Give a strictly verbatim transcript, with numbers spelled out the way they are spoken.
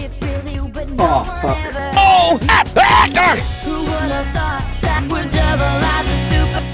It's real you, but no Oh, one fuck. ever. Oh! Ah! Ah! Who would have thought that would double as a super